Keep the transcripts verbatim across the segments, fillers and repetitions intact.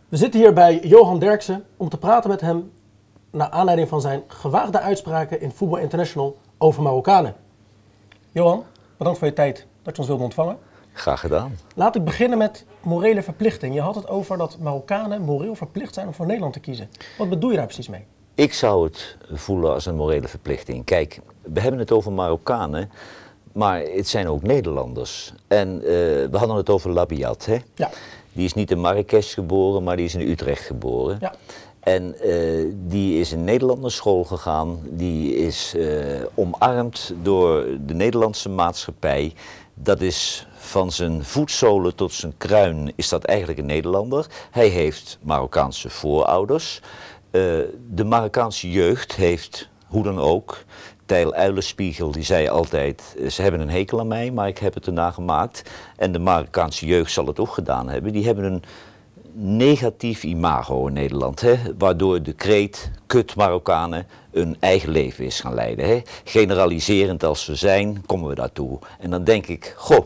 We zitten hier bij Johan Derksen om te praten met hem naar aanleiding van zijn gewaagde uitspraken in Voetbal International over Marokkanen. Johan, bedankt voor je tijd dat je ons wilde ontvangen. Graag gedaan. Laat ik beginnen met morele verplichting. Je had het over dat Marokkanen moreel verplicht zijn om voor Nederland te kiezen. Wat bedoel je daar precies mee? Ik zou het voelen als een morele verplichting. Kijk, we hebben het over Marokkanen, maar het zijn ook Nederlanders. En uh, we hadden het over Labiat, hè? Ja. Die is niet in Marrakesh geboren, maar die is in Utrecht geboren. Ja. En uh, die is in Nederland naar school gegaan. Die is uh, omarmd door de Nederlandse maatschappij. Dat is van zijn voetzolen tot zijn kruin is dat eigenlijk een Nederlander. Hij heeft Marokkaanse voorouders. Uh, de Marokkaanse jeugd heeft, hoe dan ook, Tijl Uilenspiegel die zei altijd, ze hebben een hekel aan mij, maar ik heb het erna gemaakt. En de Marokkaanse jeugd zal het ook gedaan hebben. Die hebben een negatief imago in Nederland, hè, waardoor de kreet kut Marokkanen een eigen leven is gaan leiden. Hè. Generaliserend als we zijn, komen we daartoe. En dan denk ik, goh,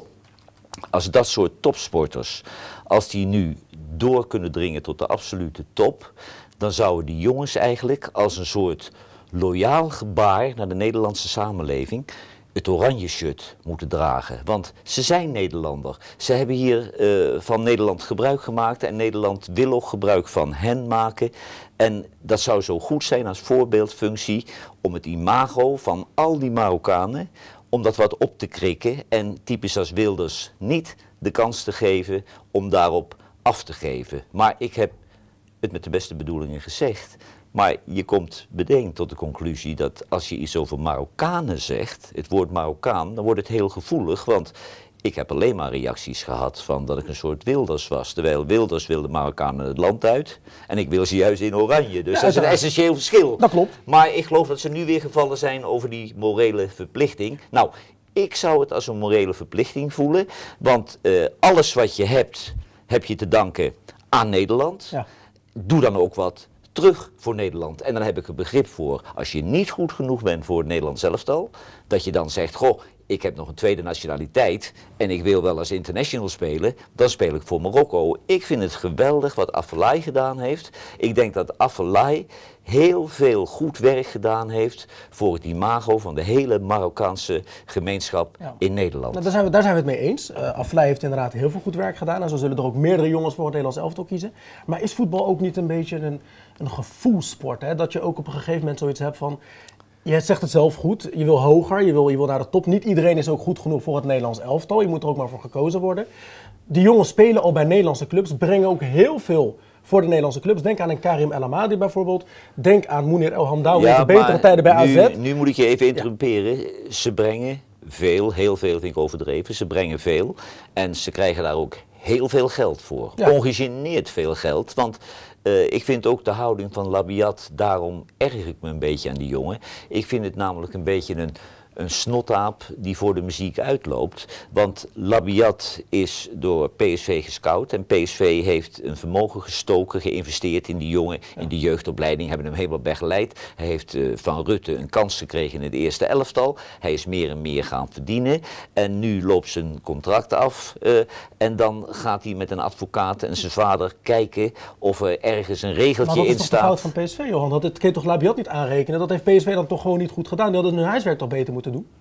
als dat soort topsporters, als die nu door kunnen dringen tot de absolute top, dan zouden die jongens eigenlijk als een soort loyaal gebaar naar de Nederlandse samenleving het oranje shirt moeten dragen. Want ze zijn Nederlander. Ze hebben hier uh, van Nederland gebruik gemaakt en Nederland wil ook gebruik van hen maken. En dat zou zo goed zijn als voorbeeldfunctie om het imago van al die Marokkanen, om dat wat op te krikken en typisch als Wilders niet de kans te geven om daarop af te geven. Maar ik heb het met de beste bedoelingen gezegd. Maar je komt meteen tot de conclusie dat als je iets over Marokkanen zegt, het woord Marokkaan, dan wordt het heel gevoelig. Want ik heb alleen maar reacties gehad van dat ik een soort Wilders was. Terwijl Wilders wilde Marokkanen het land uit en ik wil ze juist in oranje. Dus ja, dat is een essentieel verschil. Dat klopt. Maar ik geloof dat ze nu weer gevallen zijn over die morele verplichting. Nou, ik zou het als een morele verplichting voelen. Want uh, alles wat je hebt, heb je te danken aan Nederland. Ja. Doe dan ook wat terug voor Nederland. En dan heb ik er begrip voor, als je niet goed genoeg bent voor het Nederlands elftal, dat je dan zegt, goh, ik heb nog een tweede nationaliteit en ik wil wel als international spelen, dan speel ik voor Marokko. Ik vind het geweldig wat Afellay gedaan heeft. Ik denk dat Afellay heel veel goed werk gedaan heeft voor het imago van de hele Marokkaanse gemeenschap ja. in Nederland. Nou, daar, zijn we, daar zijn we het mee eens. Uh, Afellay heeft inderdaad heel veel goed werk gedaan en zo zullen er ook meerdere jongens voor het Nederlands elftal kiezen. Maar is voetbal ook niet een beetje een, een gevoelssport? Hè? Dat je ook op een gegeven moment zoiets hebt van, je zegt het zelf goed, je wil hoger, je wil, je wil naar de top. Niet iedereen is ook goed genoeg voor het Nederlands elftal, je moet er ook maar voor gekozen worden. Die jongens spelen al bij Nederlandse clubs, brengen ook heel veel voor de Nederlandse clubs. Denk aan een Karim El Amadi bijvoorbeeld. Denk aan Mounir El Hamdaoui in de betere tijden bij nu, A Z. Nu moet ik je even interrumperen. Ja. Ze brengen veel, heel veel vind ik overdreven. Ze brengen veel en ze krijgen daar ook heel veel geld voor. Ja. Ongegeneerd veel geld. Want uh, ik vind ook de houding van Labiat, daarom erger ik me een beetje aan die jongen. Ik vind het namelijk een beetje een een snotaap die voor de muziek uitloopt. Want Labiat is door P S V gescout en P S V heeft een vermogen gestoken, geïnvesteerd in die jongen, in de jeugdopleiding, hebben hem helemaal begeleid. Hij heeft uh, van Rutte een kans gekregen in het eerste elftal. Hij is meer en meer gaan verdienen en nu loopt zijn contract af uh, en dan gaat hij met een advocaat en zijn vader kijken of er ergens een regeltje in staat. Maar dat is toch de fout van P S V, Johan? Dat het kun je toch Labiat niet aanrekenen? Dat heeft P S V dan toch gewoon niet goed gedaan? Die hadden hun huiswerk toch beter moeten doen?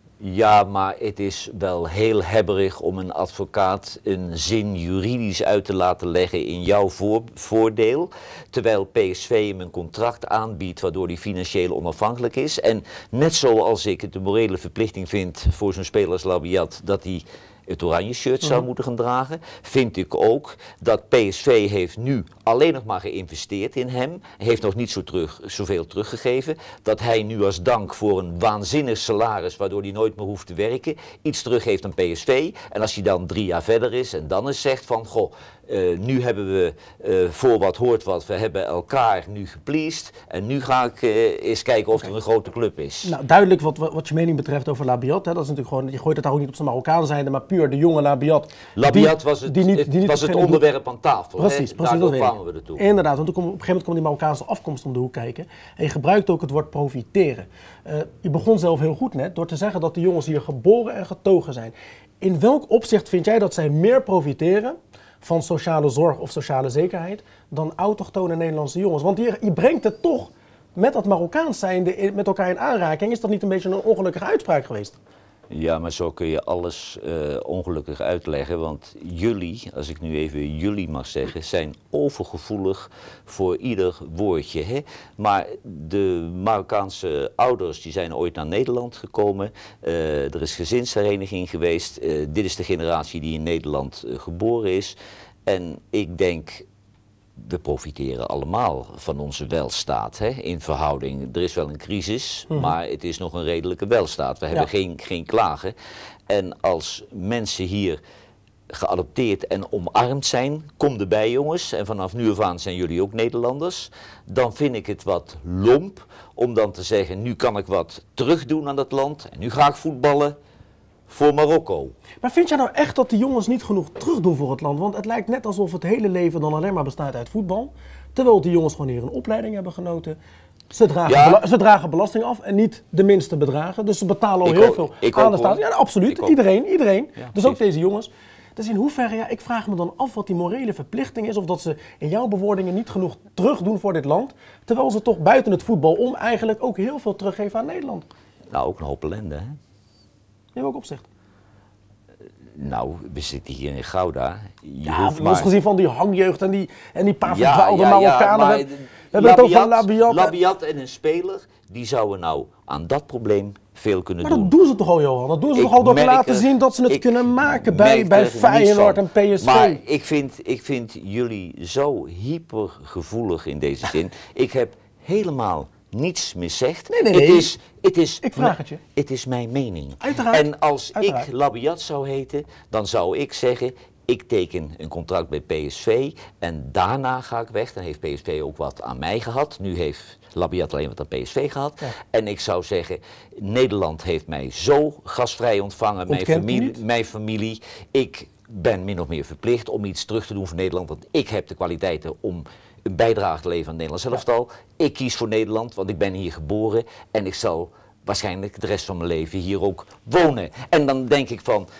Ja, maar het is wel heel hebberig om een advocaat een zin juridisch uit te laten leggen in jouw voor, voordeel, terwijl P S V hem een contract aanbiedt waardoor hij financieel onafhankelijk is. En net zoals ik het de morele verplichting vind voor zo'n speler als Labiat dat hij het oranje shirt zou moeten gaan dragen, vind ik ook dat P S V heeft nu alleen nog maar geïnvesteerd in hem, heeft nog niet zo terug, zoveel teruggegeven, dat hij nu als dank voor een waanzinnig salaris, waardoor hij nooit meer hoeft te werken, iets teruggeeft aan P S V. En als hij dan drie jaar verder is en dan eens zegt van, goh, uh, nu hebben we uh, voor wat hoort wat, we hebben elkaar nu gepleased en nu ga ik uh, eens kijken of okay. er een grote club is. Nou, duidelijk wat, wat je mening betreft over Labiat, hè, dat is natuurlijk gewoon, je gooit het daar ook niet op zijn Marokkaan zijnde, maar puur de jonge Labiat. Labiat was het, die niet, die niet was het onderwerp doet. aan tafel. Precies, hè? precies Daardoor kwamen we ertoe. Inderdaad, want op een gegeven moment kwam die Marokkaanse afkomst om de hoek kijken. En je gebruikt ook het woord profiteren. Uh, je begon zelf heel goed net door te zeggen dat de jongens hier geboren en getogen zijn. In welk opzicht vind jij dat zij meer profiteren van sociale zorg of sociale zekerheid dan autochtone Nederlandse jongens. Want je, je brengt het toch met dat Marokkaans zijnde met elkaar in aanraking. Is dat niet een beetje een ongelukkige uitspraak geweest? Ja, maar zo kun je alles uh, ongelukkig uitleggen, want jullie, als ik nu even jullie mag zeggen, zijn overgevoelig voor ieder woordje. Hè? Maar de Marokkaanse ouders die zijn ooit naar Nederland gekomen, uh, er is gezinshereniging geweest, uh, dit is de generatie die in Nederland uh, geboren is. En ik denk, we profiteren allemaal van onze welstaat, hè, in verhouding. Er is wel een crisis, mm-hmm. maar het is nog een redelijke welstaat. We hebben ja. geen, geen klagen. En als mensen hier geadopteerd en omarmd zijn, kom erbij jongens, en vanaf nu af aan zijn jullie ook Nederlanders, dan vind ik het wat lomp om dan te zeggen, nu kan ik wat terugdoen aan dat land en nu ga ik voetballen voor Marokko. Maar vind jij nou echt dat de jongens niet genoeg terugdoen voor het land? Want het lijkt net alsof het hele leven dan alleen maar bestaat uit voetbal. Terwijl die jongens gewoon hier een opleiding hebben genoten. Ze dragen, ja. ze dragen belasting af en niet de minste bedragen. Dus ze betalen al ik heel ook, veel ik aan de staat. Ja, absoluut. Iedereen, iedereen. Ja, dus ook deze jongens. Dus in hoeverre, ja, ik vraag me dan af wat die morele verplichting is. Of dat ze in jouw bewoordingen niet genoeg terugdoen voor dit land. Terwijl ze toch buiten het voetbal om eigenlijk ook heel veel teruggeven aan Nederland. Nou, ook een hoop ellende, hè? In welk opzicht? Nou, we zitten hier in Gouda. Je ja, hoeft maar... gezien van die hangjeugd en die, en die paar ja, verdwaalde ja, Marokkanen. Ja, we, we hebben het over Labiat. Labiat en een speler, die zouden nou aan dat probleem veel kunnen maar doen. Maar dat doen ze toch al, Johan? Dat doen ze ik toch al door te laten er, zien dat ze het kunnen maken bij, bij Feyenoord en P S V? Maar ik vind, ik vind jullie zo hypergevoelig in deze zin. Ik heb helemaal niets miszegd. Nee, nee, nee. Het is, het is, ik vraag het je. Het is mijn mening. Uiteraard. En als Uiteraard. ik Labiat zou heten, dan zou ik zeggen, ik teken een contract bij P S V en daarna ga ik weg. Dan heeft P S V ook wat aan mij gehad. Nu heeft Labiat alleen wat aan P S V gehad. Ja. En ik zou zeggen, Nederland heeft mij zo gastvrij ontvangen, mijn familie, mijn familie. Ik ben min of meer verplicht om iets terug te doen voor Nederland, want ik heb de kwaliteiten om een bijdrage te leveren aan het Nederlands elftal. Ik kies voor Nederland, want ik ben hier geboren en ik zal waarschijnlijk de rest van mijn leven hier ook wonen. En dan denk ik van,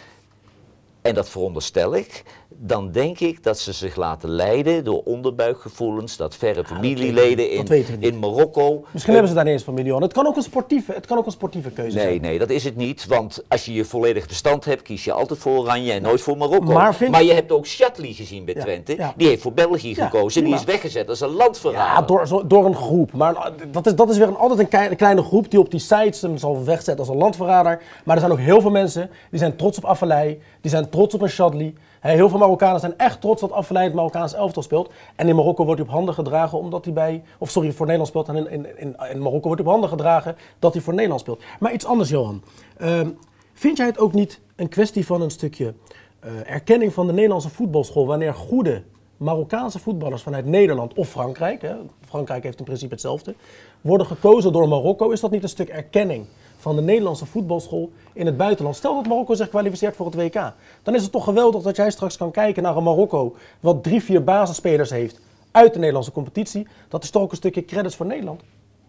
en dat veronderstel ik, dan denk ik dat ze zich laten leiden door onderbuikgevoelens, dat verre familieleden ja, dat in, in Marokko. Misschien uh, hebben ze daar niet eens familie aan. Het kan ook een sportieve, het kan ook een sportieve keuze nee, zijn. Nee, dat is het niet, want als je je volledig verstand hebt, kies je altijd voor Oranje en nooit voor Marokko. Maar, vind... maar je hebt ook Chatli gezien bij ja, Twente, ja. die heeft voor België ja, gekozen en die is weggezet als een landverrader. Ja, door, zo, door een groep. Maar dat is, dat is weer een, altijd een, kei, een kleine groep die op die sites hem zal wegzetten als een landverrader. Maar er zijn ook heel veel mensen die zijn trots op Afellay, die zijn trots op een Chatli. He, heel veel Marokkanen zijn echt trots dat Afellay het Marokkaans elftal speelt. En in Marokko wordt hij op handen gedragen omdat hij bij, of sorry, voor Nederland speelt. En in, in, in, in Marokko wordt hij op handen gedragen dat hij voor Nederland speelt. Maar iets anders, Johan. Uh, vind jij het ook niet een kwestie van een stukje uh, erkenning van de Nederlandse voetbalschool wanneer goede Marokkaanse voetballers vanuit Nederland of Frankrijk, hè, Frankrijk heeft in principe hetzelfde, worden gekozen door Marokko? Is dat niet een stuk erkenning van de Nederlandse voetbalschool in het buitenland? Stel dat Marokko zich kwalificeert voor het W K. Dan is het toch geweldig dat jij straks kan kijken naar een Marokko wat drie, vier basisspelers heeft uit de Nederlandse competitie. Dat is toch ook een stukje credits voor Nederland?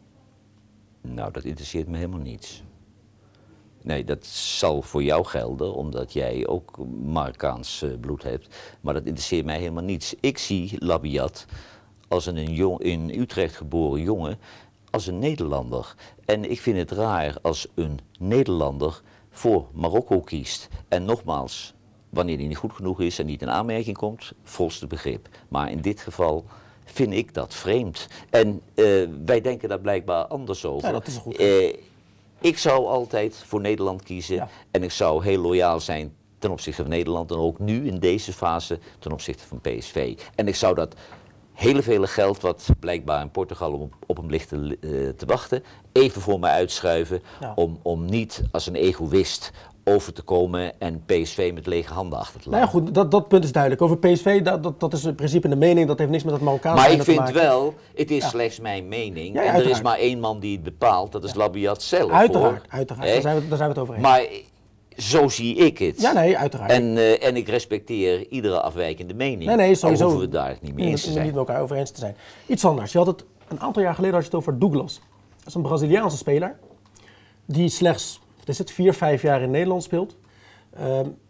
Nou, dat interesseert me helemaal niets. Nee, dat zal voor jou gelden, omdat jij ook Marokkaans uh, bloed hebt. Maar dat interesseert mij helemaal niets. Ik zie Labiat als een jong, in Utrecht geboren jongen, als een Nederlander. En ik vind het raar als een Nederlander voor Marokko kiest. En nogmaals, wanneer hij niet goed genoeg is en niet in aanmerking komt, volste begrip. Maar in dit geval vind ik dat vreemd. En uh, wij denken daar blijkbaar anders over. Ja, dat is goed. Uh, ik zou altijd voor Nederland kiezen, ja. En ik zou heel loyaal zijn ten opzichte van Nederland en ook nu in deze fase ten opzichte van P S V. En ik zou dat hele vele geld wat blijkbaar in Portugal op, op hem ligt te, uh, te wachten, even voor mij uitschuiven, ja. om, om niet als een egoïst over te komen en P S V met lege handen achter te laten. Nou ja, goed, dat, dat punt is duidelijk. Over P S V, dat, dat, dat is in principe de mening, dat heeft niks met het Marokkaanse Maar ik vind maken. wel, het is ja. slechts mijn mening, Ja, ja, en er uiteraard. is maar één man die het bepaalt, dat is ja. Labiat zelf. Uiteraard, hoor. uiteraard. Daar zijn, we, daar zijn we het over eens. Maar zo zie ik het. Ja, nee, uiteraard. En, uh, en ik respecteer iedere afwijkende mening. Nee, nee, sowieso. Al hoeven we het daar niet mee eens te zijn. Niet met elkaar over eens te zijn. Iets anders. Je had het een aantal jaar geleden had je het over Douglas. Dat is een Braziliaanse speler die slechts, wat is het, vier, vijf jaar in Nederland speelt. Um,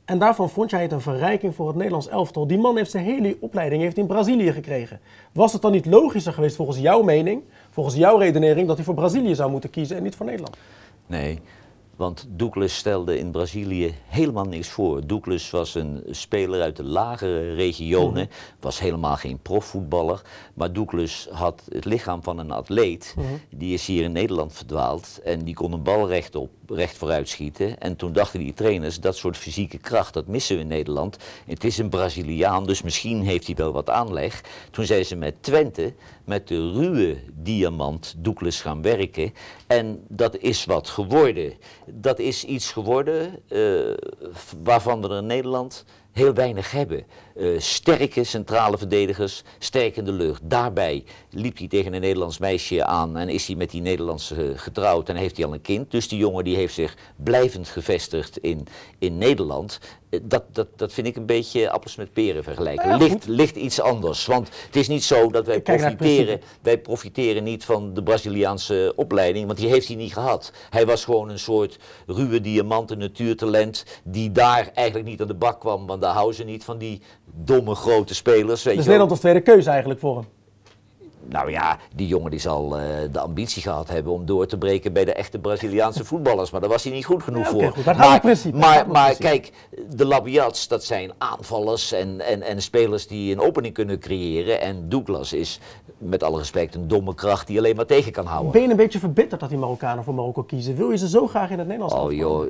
En daarvan vond jij het een verrijking voor het Nederlands elftal. Die man heeft zijn hele opleiding heeft in Brazilië gekregen. Was het dan niet logischer geweest volgens jouw mening, volgens jouw redenering, dat hij voor Brazilië zou moeten kiezen en niet voor Nederland? Nee. Want Douglas stelde in Brazilië helemaal niks voor. Douglas was een speler uit de lagere regionen, mm-hmm. was helemaal geen profvoetballer. Maar Douglas had het lichaam van een atleet. Mm-hmm. Die is hier in Nederland verdwaald en die kon een bal rechtop, recht vooruit schieten. En toen dachten die trainers, dat soort fysieke kracht, dat missen we in Nederland. Het is een Braziliaan, dus misschien heeft hij wel wat aanleg. Toen zijn ze met Twente, met de ruwe diamant Douglas gaan werken. En dat is wat geworden. Dat is iets geworden uh, waarvan we er in Nederland heel weinig hebben. Uh, sterke centrale verdedigers, sterk in de lucht. Daarbij liep hij tegen een Nederlands meisje aan en is hij met die Nederlandse getrouwd en heeft hij al een kind. Dus die jongen die heeft zich blijvend gevestigd in, in Nederland. Uh, dat, dat, dat vind ik een beetje appels met peren vergelijken. Ja, ligt, ligt iets anders. Want het is niet zo dat wij profiteren, wij profiteren niet van de Braziliaanse opleiding, want die heeft hij niet gehad. Hij was gewoon een soort ruwe diamant, een natuurtalent, die daar eigenlijk niet aan de bak kwam, want daar houden ze niet van die domme grote spelers. Weet dus je Nederland als tweede keuze eigenlijk voor hem? Nou ja, die jongen die zal uh, de ambitie gehad hebben om door te breken bij de echte Braziliaanse voetballers. Maar daar was hij niet goed genoeg ja, okay, voor. Goed. Maar, maar, principe, maar, maar kijk, de Labiats, dat zijn aanvallers en, en, en spelers die een opening kunnen creëren. En Douglas is met alle respect een domme kracht die alleen maar tegen kan houden. Ben je een beetje verbitterd dat die Marokkanen voor Marokko kiezen? Wil je ze zo graag in het Nederlands Oh joh.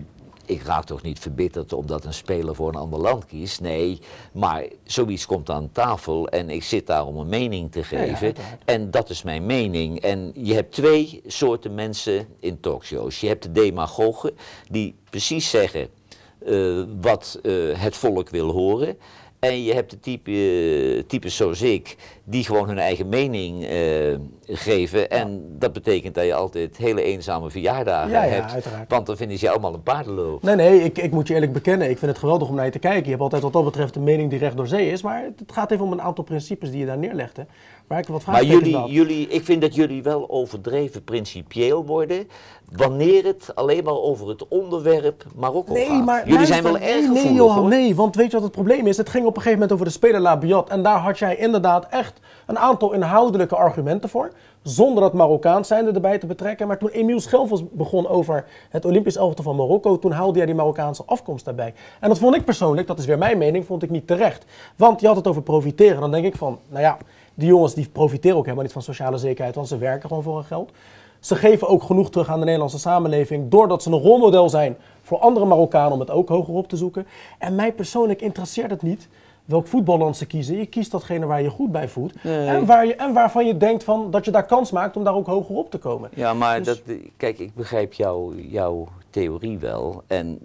Ik raak toch niet verbitterd omdat een speler voor een ander land kiest. Nee, maar zoiets komt aan tafel en ik zit daar om een mening te geven. Ja, ja, en dat is mijn mening. En je hebt twee soorten mensen in talkshows. Je hebt de demagogen die precies zeggen uh, wat uh, het volk wil horen. En je hebt de type, uh, types zoals ik, die gewoon hun eigen mening uh, geven. En ja. dat betekent dat je altijd hele eenzame verjaardagen ja, ja, hebt. Uiteraard. Want dan vinden ze je allemaal een paardenlul. Nee, nee, ik, ik moet je eerlijk bekennen. Ik vind het geweldig om naar je te kijken. Je hebt altijd wat dat betreft een mening die recht door zee is. Maar het gaat even om een aantal principes die je daar neerlegt. Hè, waar ik wat maar jullie, jullie, ik vind dat jullie wel overdreven principieel worden. Wanneer het alleen maar over het onderwerp Marokko nee, gaat. Maar jullie zijn wel erg gevoelig, nee, Johan, nee, want weet je wat het probleem is? Het ging op een gegeven moment over de speler Labiat. En daar had jij inderdaad echt een aantal inhoudelijke argumenten voor. Zonder dat Marokkaans zijnde erbij te betrekken. Maar toen Emiel Schelvers begon over het Olympisch elftal van Marokko, toen haalde jij die Marokkaanse afkomst daarbij. En dat vond ik persoonlijk, dat is weer mijn mening, vond ik niet terecht. Want je had het over profiteren. Dan denk ik van, nou ja, die jongens die profiteren ook helemaal niet van sociale zekerheid, want ze werken gewoon voor hun geld. Ze geven ook genoeg terug aan de Nederlandse samenleving, doordat ze een rolmodel zijn voor andere Marokkanen om het ook hoger op te zoeken. En mij persoonlijk interesseert het niet welk voetballand ze kiezen. Je kiest datgene waar je goed bij voelt. Nee. En, waar je, en waarvan je denkt van, dat je daar kans maakt om daar ook hoger op te komen. Ja, maar dus... dat, kijk, ik begrijp jou, jouw theorie wel. En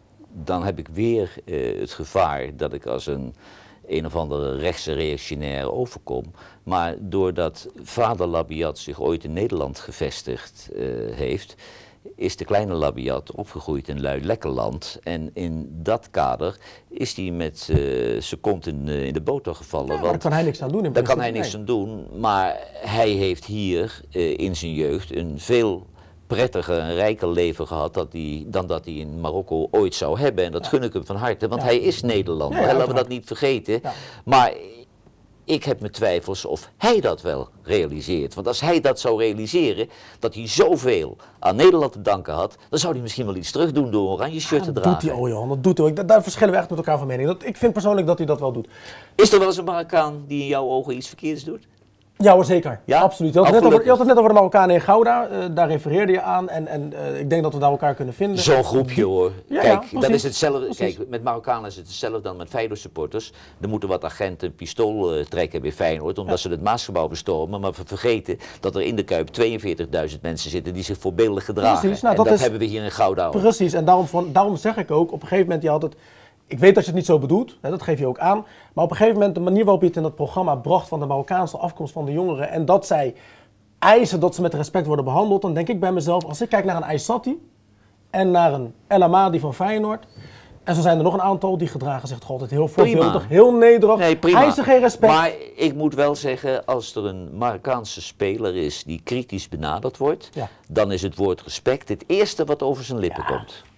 dan heb ik weer uh, het gevaar dat ik als een een of andere rechtse reactionair overkom. Maar doordat vader Labiat zich ooit in Nederland gevestigd uh, heeft, is de kleine Labiat opgegroeid in Luilekkerland. En in dat kader is hij met uh, zijn kont in, uh, in de boter gevallen. Ja, want daar kan hij niks aan doen. In daar kan hij niks aan doen. Maar hij heeft hier uh, in zijn jeugd een veel prettiger en rijker leven gehad dat hij, dan dat hij in Marokko ooit zou hebben. En dat ja. gun ik hem van harte, want ja. hij is Nederlander. Ja, ja, laten we dat niet vergeten. Ja. Maar ik heb mijn twijfels of hij dat wel realiseert. Want als hij dat zou realiseren, dat hij zoveel aan Nederland te danken had, dan zou hij misschien wel iets terug doen door een oranje shirt te dragen. Dat doet hij, oh Johan, dat doet hij. Daar verschillen we echt met elkaar van mening. Dat, ik vind persoonlijk dat hij dat wel doet. Is er wel eens een Marokkaan die in jouw ogen iets verkeerds doet? Ja hoor, zeker. Ja? Absoluut. Je had, het net over, je had het net over de Marokkanen in Gouda, uh, daar refereerde je aan en, en uh, ik denk dat we daar elkaar kunnen vinden. Zo'n groepje hoor. Ja, kijk, ja, dat is hetzelfde. Kijk, met Marokkanen is het hetzelfde dan met Feyenoord supporters. Er moeten wat agenten een pistool uh, trekken bij Feyenoord, omdat ja. ze het Maasgebouw bestormen, maar we vergeten dat er in de Kuip tweeënveertigduizend mensen zitten die zich voorbeeldig gedragen. Precies. Nou, en dat dat is, hebben we hier in Gouda. Precies, en daarom, van, daarom zeg ik ook, op een gegeven moment, je had het... Ik weet dat je het niet zo bedoelt, hè, dat geef je ook aan. Maar op een gegeven moment de manier waarop je het in dat programma bracht van de Marokkaanse afkomst van de jongeren. En dat zij eisen dat ze met respect worden behandeld. Dan denk ik bij mezelf, als ik kijk naar een Aissati en naar een El Amadi van Feyenoord. En zo zijn er nog een aantal die gedragen zich toch altijd heel voorbeeldig, heel nederig. Nee, prima. Eisen geen respect. Maar ik moet wel zeggen, als er een Marokkaanse speler is die kritisch benaderd wordt. Ja. Dan is het woord respect het eerste wat over zijn lippen ja. komt.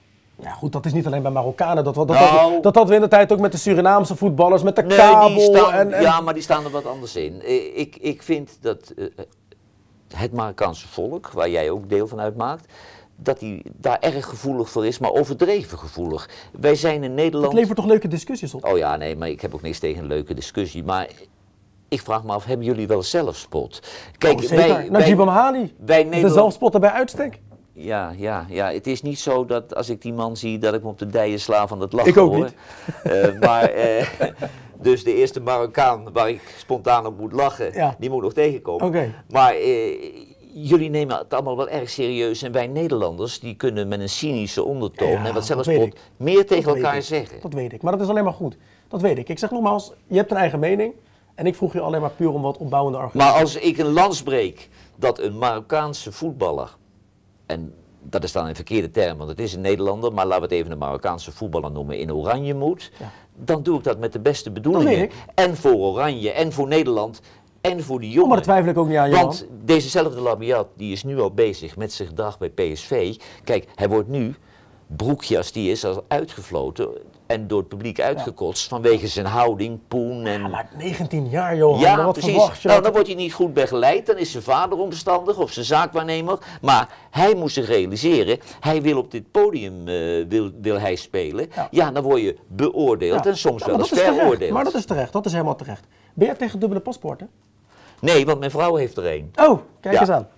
Ja goed, dat is niet alleen bij Marokkanen. Dat, dat, dat, Nou, dat, dat hadden we in de tijd ook met de Surinaamse voetballers, met de nee, kabel. die staan, en, en... Ja, maar die staan er wat anders in. Eh, Ik, ik vind dat uh, het Marokkaanse volk, waar jij ook deel van uitmaakt, dat hij daar erg gevoelig voor is, maar overdreven gevoelig. Wij zijn in Nederland... Het levert toch leuke discussies op? Oh ja, nee, maar ik heb ook niks tegen een leuke discussie. Maar ik vraag me af, hebben jullie wel zelfspot? Kijk, oh, zeker. Wij, Najib Amhali, de zelfspotter bij uitstek. Ja, ja, ja, het is niet zo dat als ik die man zie, dat ik me op de dijen sla van het lachen. Ik ook hoor. niet. Uh, maar, uh, dus de eerste Marokkaan waar ik spontaan op moet lachen, ja. die moet nog tegenkomen. Okay. Maar uh, jullie nemen het allemaal wel erg serieus en wij Nederlanders, die kunnen met een cynische ondertoon ja, en wat zelfspot meer tegen dat elkaar zeggen. Dat weet ik, maar dat is alleen maar goed. Dat weet ik. Ik zeg nogmaals, je hebt een eigen mening en ik vroeg je alleen maar puur om wat opbouwende argumenten. Maar als ik een lans breek dat een Marokkaanse voetballer, en dat is dan een verkeerde term, want het is een Nederlander, maar laten we het even een Marokkaanse voetballer noemen, in oranje moet, ja. dan doe ik dat met de beste bedoelingen. En voor Oranje, en voor Nederland, en voor die jongen. Oh, maar dat twijfel ik ook niet aan, Johan. Want dezezelfde Labiat, die is nu al bezig met zijn gedrag bij P S V. Kijk, hij wordt nu, Broekjas, die is al uitgefloten en door het publiek uitgekotst ja. vanwege zijn houding, poen en... Ja, maar negentien jaar, Johan, ja, wat precies. verwacht je? Nou, dan wordt hij niet goed begeleid, dan is zijn vader onverstandig of zijn zaakwaarnemer. Maar hij moest zich realiseren, hij wil op dit podium uh, wil, wil hij spelen. Ja. ja, dan word je beoordeeld ja. en soms ja, wel eens veroordeeld. Maar dat is terecht, dat is helemaal terecht. Ben jij tegen dubbele paspoorten? Nee, want mijn vrouw heeft er een. Oh, kijk ja. eens aan.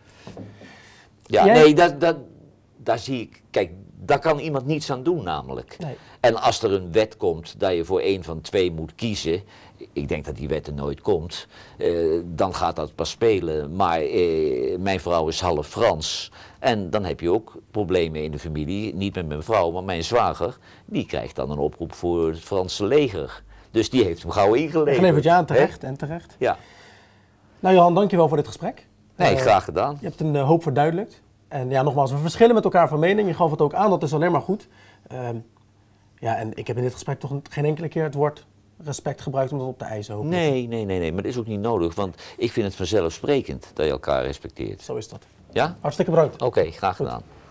Ja, jij... nee, dat, dat, daar zie ik, kijk, daar kan iemand niets aan doen namelijk. Nee. En als er een wet komt dat je voor één van twee moet kiezen, ik denk dat die wet er nooit komt, uh, dan gaat dat pas spelen. Maar uh, mijn vrouw is half Frans en dan heb je ook problemen in de familie, niet met mijn vrouw, maar mijn zwager, die krijgt dan een oproep voor het Franse leger. Dus die heeft hem gauw ingeleverd. Geleverd, ja, en terecht, hè? en terecht. Ja. Nou Johan, dankjewel voor dit gesprek. Nee, uh, graag gedaan. Je hebt een uh, hoop verduidelijkt. En ja, nogmaals, we verschillen met elkaar van mening. Je gaf het ook aan, dat is alleen maar goed. Uh, ja, en ik heb in dit gesprek toch geen enkele keer het woord respect gebruikt om dat op te eisen. Hoop nee, nee, nee, nee, maar dat is ook niet nodig. Want ik vind het vanzelfsprekend dat je elkaar respecteert. Zo is dat. Ja? Hartstikke bedankt. Oké, okay, graag goed. gedaan.